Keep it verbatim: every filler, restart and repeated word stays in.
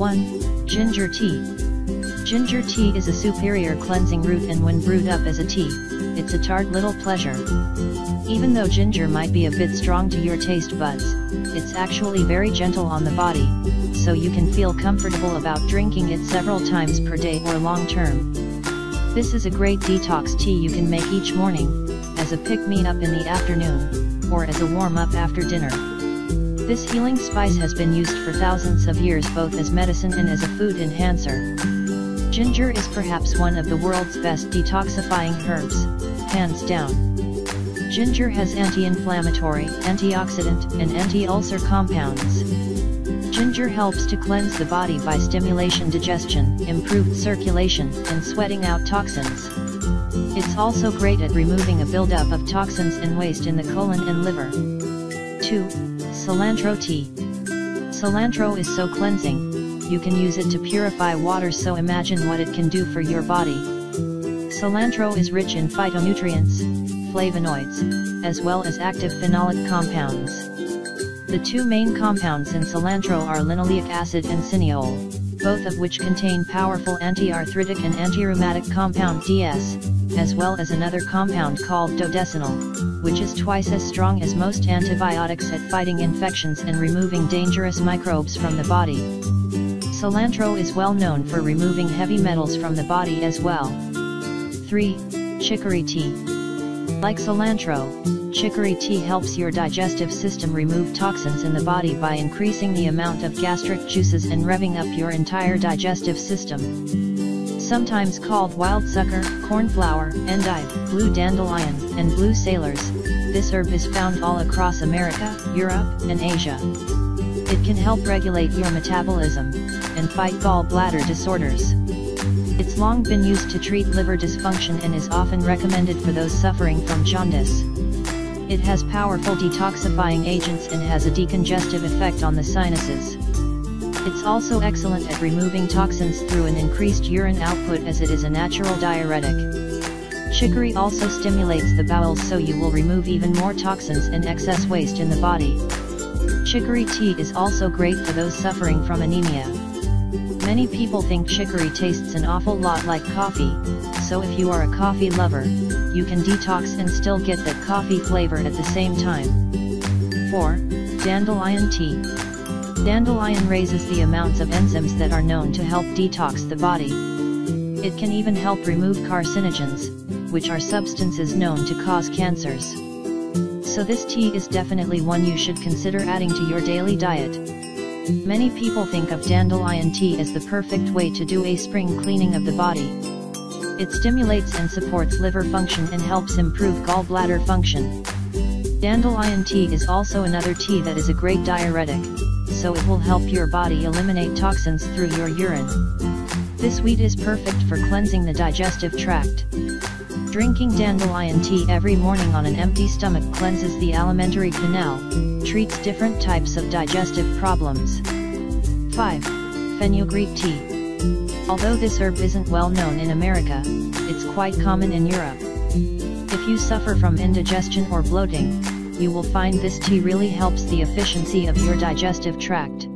one. Ginger tea. Ginger tea is a superior cleansing root, and when brewed up as a tea, it's a tart little pleasure. Even though ginger might be a bit strong to your taste buds, it's actually very gentle on the body, so you can feel comfortable about drinking it several times per day or long term. This is a great detox tea you can make each morning, as a pick-me-up in the afternoon, or as a warm-up after dinner. This healing spice has been used for thousands of years both as medicine and as a food enhancer. Ginger is perhaps one of the world's best detoxifying herbs, hands down. Ginger has anti-inflammatory, antioxidant, and anti-ulcer compounds. Ginger helps to cleanse the body by stimulation digestion, improved circulation, and sweating out toxins. It's also great at removing a buildup of toxins and waste in the colon and liver. two. Cilantro tea. Cilantro is so cleansing, you can use it to purify water, so imagine what it can do for your body. Cilantro is rich in phytonutrients, flavonoids, as well as active phenolic compounds. The two main compounds in cilantro are linoleic acid and cineol, both of which contain powerful anti-arthritic and anti-rheumatic compound D S, as well as another compound called dodecanol, which is twice as strong as most antibiotics at fighting infections and removing dangerous microbes from the body. Cilantro is well known for removing heavy metals from the body as well. three. Chicory tea. Like cilantro, chicory tea helps your digestive system remove toxins in the body by increasing the amount of gastric juices and revving up your entire digestive system. Sometimes called wild sucker, cornflower, endive, blue dandelion, and blue sailors, this herb is found all across America, Europe, and Asia. It can help regulate your metabolism, and fight gallbladder disorders. It's long been used to treat liver dysfunction and is often recommended for those suffering from jaundice. It has powerful detoxifying agents and has a decongestive effect on the sinuses. It's also excellent at removing toxins through an increased urine output, as it is a natural diuretic. Chicory also stimulates the bowels, so you will remove even more toxins and excess waste in the body. Chicory tea is also great for those suffering from anemia. Many people think chicory tastes an awful lot like coffee, so if you are a coffee lover, you can detox and still get that coffee flavor at the same time. four. Dandelion tea. Dandelion raises the amounts of enzymes that are known to help detox the body. It can even help remove carcinogens, which are substances known to cause cancers. So this tea is definitely one you should consider adding to your daily diet. Many people think of dandelion tea as the perfect way to do a spring cleaning of the body. It stimulates and supports liver function and helps improve gallbladder function. Dandelion tea is also another tea that is a great diuretic, so it will help your body eliminate toxins through your urine. This wheat is perfect for cleansing the digestive tract. Drinking dandelion tea every morning on an empty stomach cleanses the alimentary canal, treats different types of digestive problems. five. Fenugreek tea. Although this herb isn't well known in America, it's quite common in Europe. If you suffer from indigestion or bloating, you will find this tea really helps the efficiency of your digestive tract.